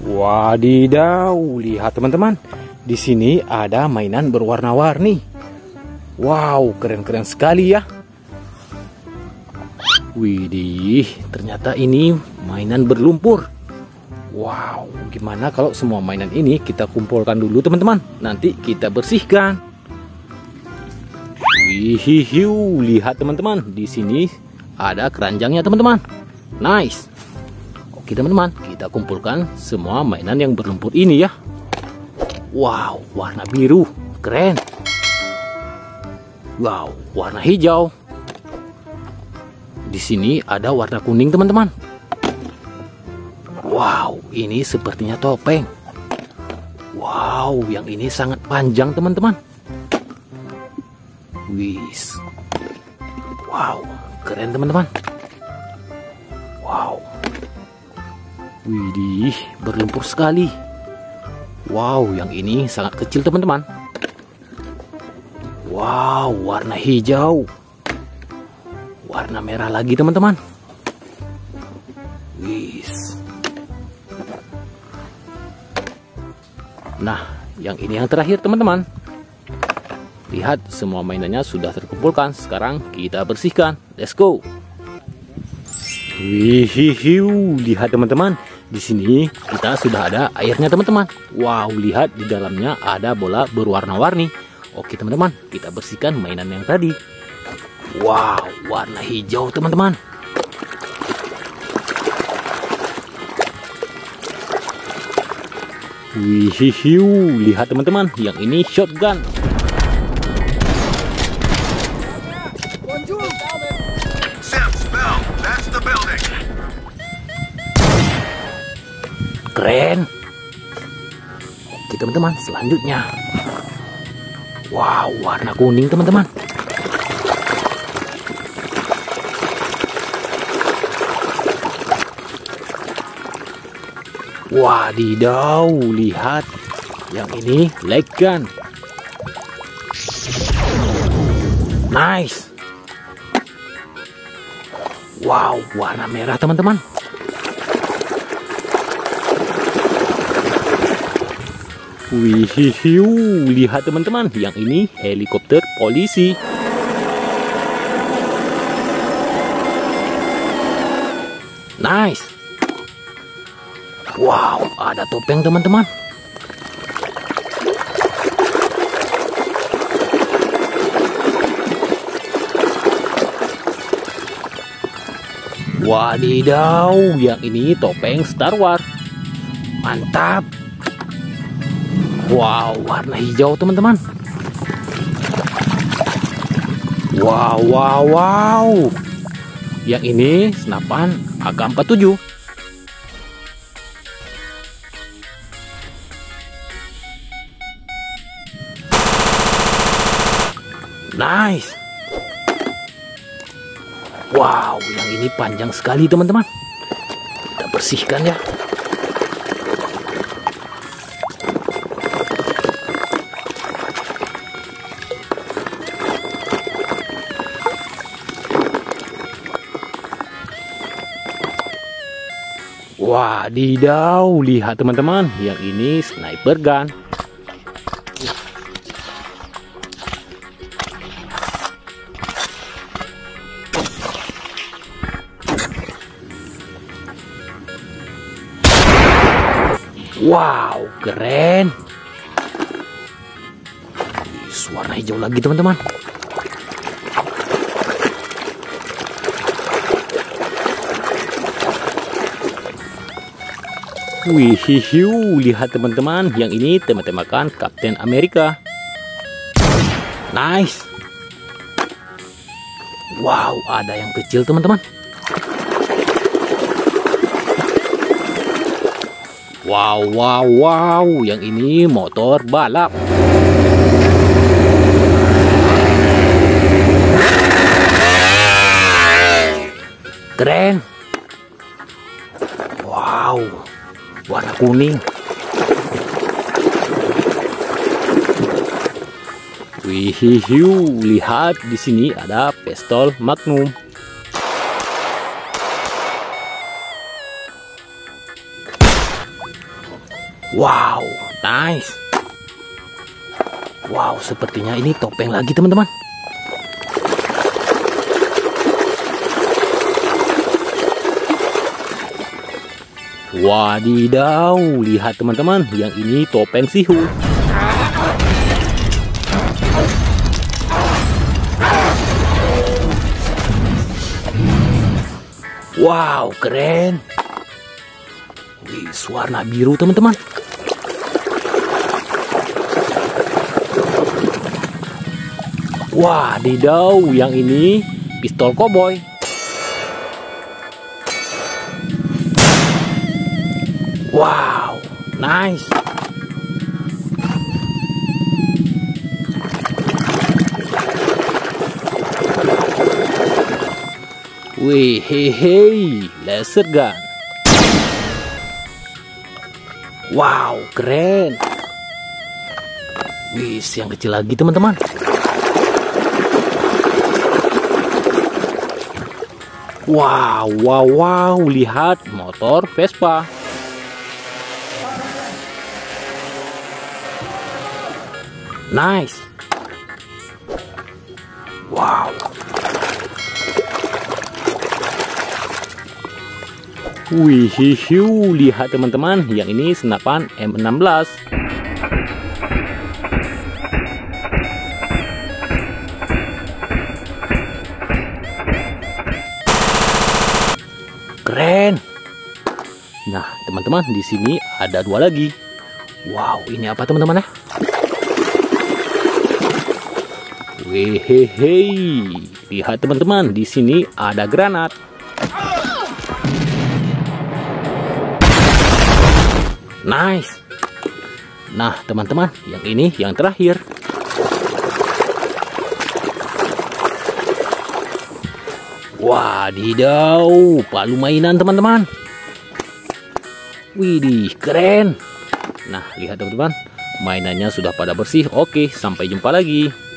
Wadidaw, lihat teman-teman. Di sini ada mainan berwarna-warni. Wow, keren-keren sekali ya. Widih, ternyata ini mainan berlumpur. Wow, gimana kalau semua mainan ini kita kumpulkan dulu teman-teman. Nanti kita bersihkan. Wihihiu, lihat teman-teman. Di sini ada keranjangnya teman-teman. Nice. Oke teman-teman, kita kumpulkan semua mainan yang berlumpur ini ya. Wow, warna biru, keren. Wow, warna hijau. Di sini ada warna kuning teman-teman. Wow, ini sepertinya topeng. Wow, yang ini sangat panjang teman-teman. Wis. Wow, keren teman-teman. Wow. Widih, berlumpur sekali. Wow, yang ini sangat kecil teman-teman. Wow, warna hijau. Warna merah lagi teman-teman. Wis. Nah, yang ini yang terakhir teman-teman. Lihat, semua mainannya sudah terkumpulkan. Sekarang kita bersihkan. Let's go. Wihihiu, lihat teman-teman. Di sini kita sudah ada airnya teman-teman. Wow, lihat di dalamnya ada bola berwarna-warni. Oke teman-teman, kita bersihkan mainan yang tadi. Wow, warna hijau teman-teman. Wihihiu, lihat teman-teman. Yang ini shotgun. Keren. Oke teman-teman, selanjutnya. Wow, warna kuning teman-teman. Wadidaw, lihat. Yang ini leg gun. Nice. Wow, warna merah teman-teman. Wihihiu, lihat teman-teman, yang ini helikopter polisi. Nice. Wow, ada topeng teman-teman. Wadidaw, yang ini topeng Star Wars. Mantap. Wow, warna hijau teman-teman. Wow, wow, wow. Yang ini senapan AK-47. Nice. Wow, yang ini panjang sekali teman-teman. Kita bersihkan ya. Wadidaw, lihat teman-teman, yang ini sniper gun. Wow, keren. Warna hijau lagi teman-teman. Wihihiu, lihat teman-teman, yang ini tembak-tembakan Kapten Amerika. Nice. Wow, ada yang kecil teman-teman. Wow, wow, wow, yang ini motor balap. Keren. Wow, warna kuning. Wihihiu, lihat di sini ada pistol Magnum. Wow, nice. Wow, sepertinya ini topeng lagi teman-teman. Wadidaw, lihat teman-teman, yang ini topeng sihir. Wow, keren. Wih, warna biru teman-teman. Wadidaw, yang ini pistol koboi. Wow, nice. Wih, hehe, laser gun. Wow, keren. Wih, yang kecil lagi teman-teman. Wow, wow, wow, lihat motor Vespa. Nice. Wow. Wih, hiu, lihat teman-teman, yang ini senapan M16. Keren. Nah, teman-teman, di sini ada dua lagi. Wow, ini apa teman-teman ya? Wehehe, lihat teman-teman, di sini ada granat. Nice. Nah, teman-teman, yang ini yang terakhir. Wadidaw, palu mainan teman-teman. Widih, keren. Nah, lihat teman-teman, mainannya sudah pada bersih. Oke, sampai jumpa lagi.